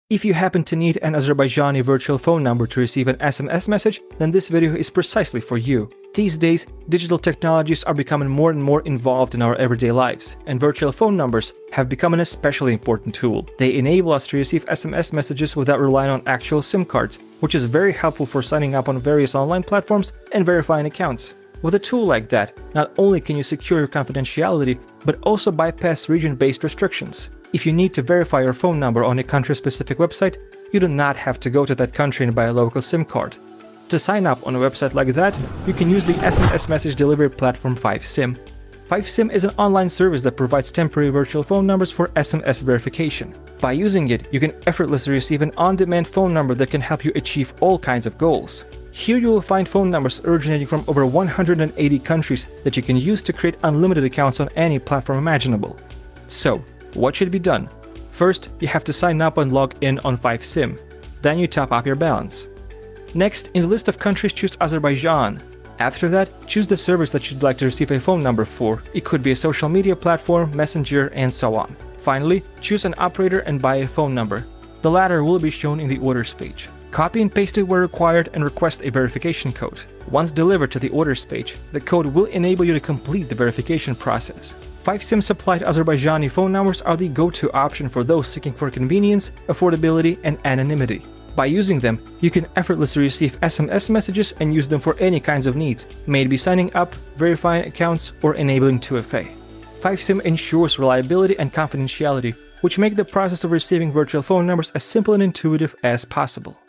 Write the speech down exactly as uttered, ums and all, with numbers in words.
If you happen to need an Azerbaijani virtual phone number to receive an S M S message, then this video is precisely for you. These days, digital technologies are becoming more and more involved in our everyday lives, and virtual phone numbers have become an especially important tool. They enable us to receive S M S messages without relying on actual SIM cards, which is very helpful for signing up on various online platforms and verifying accounts. With a tool like that, not only can you secure your confidentiality, but also bypass region-based restrictions. If you need to verify your phone number on a country-specific website, you do not have to go to that country and buy a local SIM card. To sign up on a website like that, you can use the S M S message delivery platform five sim. five sim is an online service that provides temporary virtual phone numbers for S M S verification. By using it, you can effortlessly receive an on-demand phone number that can help you achieve all kinds of goals. Here you will find phone numbers originating from over one hundred eighty countries that you can use to create unlimited accounts on any platform imaginable. So, what should be done? First, you have to sign up and log in on five sim. Then you top up your balance. Next, in the list of countries, choose Azerbaijan. After that, choose the service that you'd like to receive a phone number for. It could be a social media platform, messenger, and so on. Finally, choose an operator and buy a phone number. The latter will be shown in the orders page. Copy and paste it where required and request a verification code. Once delivered to the orders page, the code will enable you to complete the verification process. five sim supplied Azerbaijani phone numbers are the go-to option for those seeking for convenience, affordability, and anonymity. By using them, you can effortlessly receive S M S messages and use them for any kinds of needs, may it be signing up, verifying accounts, or enabling two F A. five sim ensures reliability and confidentiality, which make the process of receiving virtual phone numbers as simple and intuitive as possible.